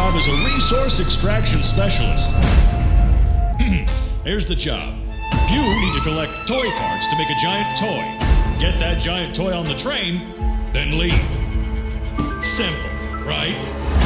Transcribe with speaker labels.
Speaker 1: job as a resource extraction specialist. Here's the job. You need to collect toy parts to make a giant toy. Get that giant toy on the train, then leave. Simple, right?